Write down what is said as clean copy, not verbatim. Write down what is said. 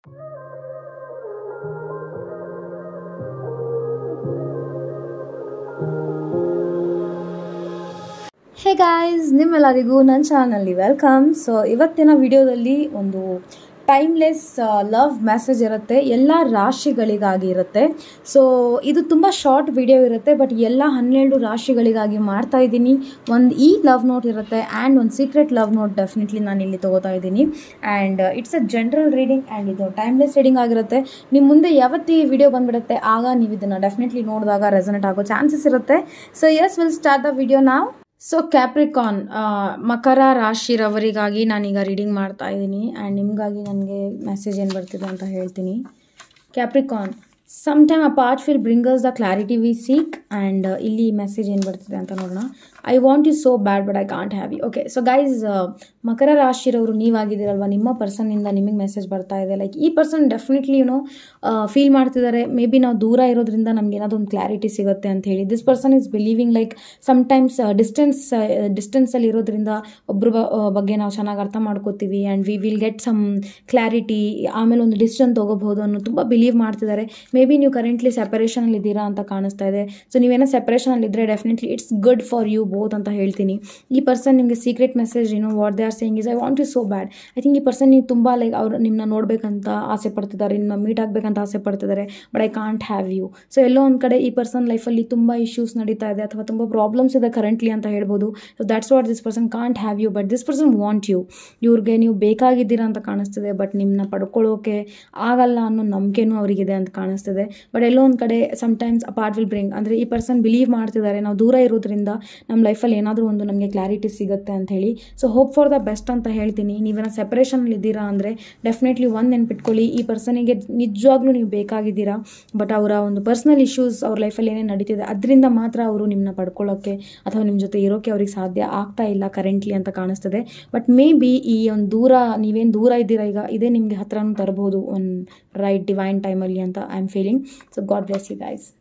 Hey guys, ನಿಮ್ಮೆಲ್ಲರಿಗೂ ನನ್ನ ಚಾನಲ್ನಲ್ಲಿ ವೆಲ್ಕಮ್. ಸೊ ಇವತ್ತಿನ ವಿಡಿಯೋದಲ್ಲಿ ಒಂದು ಟೈಮ್ಲೆಸ್ ಲವ್ ಮೆಸೇಜ್ ಇರುತ್ತೆ, ಎಲ್ಲ ರಾಶಿಗಳಿಗಾಗಿ ಇರುತ್ತೆ. ಸೊ ಇದು ತುಂಬ ಶಾರ್ಟ್ ವಿಡಿಯೋ ಇರುತ್ತೆ, ಬಟ್ ಎಲ್ಲ 12 ರಾಶಿಗಳಿಗಾಗಿ ಮಾಡ್ತಾ ಇದ್ದೀನಿ. ಒಂದು ಈ ಲವ್ ನೋಟ್ ಇರುತ್ತೆ ಆ್ಯಂಡ್ ಒಂದು ಸೀಕ್ರೆಟ್ ಲವ್ ನೋಟ್ ಡೆಫಿನೆಟ್ಲಿ ನಾನು ಇಲ್ಲಿ ತೊಗೋತಾ ಇದ್ದೀನಿ. And it's a general reading and ಇದು ಟೈಮ್ಲೆಸ್ ರೀಡಿಂಗ್ ಆಗಿರುತ್ತೆ. ನಿಮ್ಮ ಮುಂದೆ ಯಾವತ್ತು ಈ ವಿಡಿಯೋ ಬಂದುಬಿಡುತ್ತೆ ಆಗ ನೀವು ಇದನ್ನು ಡೆಫಿನೆಟ್ಲಿ ನೋಡಿದಾಗ ರೆಸನೇಟ್ ಆಗೋ ಚಾನ್ಸಸ್ ಇರುತ್ತೆ. So yes, will start the video now. So Capricorn ಮಕರ ರಾಶಿರವರಿಗಾಗಿ ನಾನೀಗ ರೀಡಿಂಗ್ ಮಾಡ್ತಾ ಇದ್ದೀನಿ ಆ್ಯಂಡ್ ನಿಮಗಾಗಿ ನನಗೆ ಮೆಸೇಜ್ ಏನು ಬರ್ತಿದೆ ಅಂತ ಹೇಳ್ತೀನಿ. Capricorn, some time apart will bring us the clarity we seek. And ಇಲ್ಲಿ ಮೆಸೇಜ್ ಏನು ಬರ್ತಿದೆ ಅಂತ ನೋಡೋಣ. I want you so bad but I can't have you. Okay, so guys, ಮಕರ ರಾಶಿರವರು ನೀವಾಗಿದ್ದೀರಲ್ವ, ನಿಮ್ಮ ಪರ್ಸನ್ನಿಂದ ನಿಮಗೆ ಮೆಸೇಜ್ ಬರ್ತಾ ಇದೆ. ಲೈಕ್ ಈ ಪರ್ಸನ್ ಡೆಫಿನೆಟ್ಲಿ ಫೀಲ್ ಮಾಡ್ತಿದ್ದಾರೆ, ಮೇ ಬಿ ನಾವು ದೂರ ಇರೋದ್ರಿಂದ ನಮ್ಗೆ ಏನಾದರೂ ಒಂದು ಕ್ಲಾರಿಟಿ ಸಿಗುತ್ತೆ ಅಂತ ಹೇಳಿ. This person is believing like sometimes ಡಿಸ್ಟೆನ್ಸಲ್ಲಿ ಇರೋದ್ರಿಂದ ಒಬ್ಬರ ಬಗ್ಗೆ ನಾವು ಚೆನ್ನಾಗಿ ಅರ್ಥ ಮಾಡ್ಕೋತೀವಿ and we will get some clarity, ಆಮೇಲೆ ಒಂದು ಡಿಸಿಷನ್ ತೊಗೋಬಹುದು ಅನ್ನೋ ತುಂಬ ಬಿಲೀವ್ ಮಾಡ್ತಿದ್ದಾರೆ. ಮೇ ಬಿ ನೀವು ಕರೆಂಟ್ಲಿ ಸೆಪರೇಷನಲ್ಲಿ ಇದ್ದೀರಾ ಅಂತ ಕಾಣಿಸ್ತಾ ಇದೆ. ಸೊ ನೀವೇನೋ ಸೆಪರೇಷನಲ್ಲಿ ಇದ್ದರೆ definitely it's good for you both ಅಂತ ಹೇಳ್ತೀನಿ. ಈ ಪರ್ಸನ್ ನಿಮಗೆ secret message what they are saying is I want you so bad. I think ಈ ಪರ್ಸನ್ ನೀವು ತುಂಬ ಲೈಕ್ ಅವ್ರು ನಿಮ್ಮನ್ನ ನೋಡಬೇಕಂತ ಆಸೆ ಪಡ್ತಿದ್ದಾರೆ, ನಿಮ್ಮ ಮೀಟ್ ಆಗಬೇಕಂತ ಆಸೆ ಪಡ್ತಿದ್ದಾರೆ, but I can't have you. So ಎಲ್ಲೋ ಒಂದು ಕಡೆ ಈ ಪರ್ಸನ್ ಲೈಫಲ್ಲಿ ತುಂಬ ಇಶ್ಯೂಸ್ ನಡೀತಾ ಇದೆ ಅಥವಾ ತುಂಬ ಪ್ರಾಬ್ಲಮ್ಸ್ ಇದೆ ಕರೆಂಟ್ಲಿ ಅಂತ ಹೇಳ್ಬೋದು. So that's what this person can't have you, but this person want you. ಇವ್ರಿಗೆ ನೀವು ಬೇಕಾಗಿದ್ದೀರಾ ಅಂತ ಕಾಣಿಸ್ತಿದೆ, ಬಟ್ ನಿಮ್ಮನ್ನ ಪಡ್ಕೊಳ್ಳೋಕೆ ಆಗಲ್ಲ ಅನ್ನೋ ನಂಬಿಕೆನೂ ಅವರಿಗಿದೆ ಅಂತ ಕಾಣಿಸ್ತಿದೆ. ಬಟ್ ಎಲ್ಲೋ ಒಂದು ಕಡೆ ಸಮ್ಟೈಮ್ಸ್ ಅಪಾರ್ಟ್ ವಿಲ್ ಬ್ರಿಂಗ್, ಅಂದರೆ ಈ ಪರ್ಸನ್ ಬಿಲೀವ್ ಮಾಡ್ತಿದ್ದಾರೆ ನಾವು ದೂರ ಇರೋದ್ರಿಂದ ನಮ್ಮ ಲೈಫಲ್ಲಿ ಏನಾದರೂ ಒಂದು ನಮಗೆ ಕ್ಲಾರಿಟಿ ಸಿಗುತ್ತೆ ಅಂತ ಹೇಳಿ. So hope for the best ಅಂತ ಹೇಳ್ತೀನಿ. ನೀವೇನೋ ಸೆಪರೇಷನಲ್ಲಿ ಇದ್ದೀರಾ ಅಂದರೆ ಡೆಫಿನೆಟ್ಲಿ ಒಂದು ನೆನ್ಪಿಟ್ಕೊಳ್ಳಿ, ಈ ಪರ್ಸನಿಗೆ ನಿಜವಾಗ್ಲೂ ನೀವು ಬೇಕಾಗಿದ್ದೀರಾ, ಬಟ್ ಅವರ ಒಂದು ಪರ್ಸ್ನಲ್ ಇಶ್ಯೂಸ್ ಅವ್ರ ಲೈಫಲ್ಲಿ ಏನೇನು ನಡೀತಿದೆ ಅದರಿಂದ ಮಾತ್ರ ಅವರು ನಿಮ್ಮನ್ನ ಪಡ್ಕೊಳ್ಳೋಕ್ಕೆ ಅಥವಾ ನಿಮ್ಮ ಜೊತೆ ಇರೋಕ್ಕೆ ಅವ್ರಿಗೆ ಸಾಧ್ಯ ಆಗ್ತಾ ಇಲ್ಲ ಕರೆಂಟ್ಲಿ ಅಂತ ಕಾಣಿಸ್ತದೆ. ಬಟ್ ಮೇ ಬಿ ಈ ಒಂದು ದೂರ, ನೀವೇನು ದೂರ ಇದ್ದೀರಾ ಈಗ, ಇದೇ ನಿಮಗೆ ಹತ್ರನೂ ತರಬಹುದು ಒಂದು ರೈಟ್ ಡಿವೈನ್ ಟೈಮಲ್ಲಿ ಅಂತ I am feeling. So God bless you guys.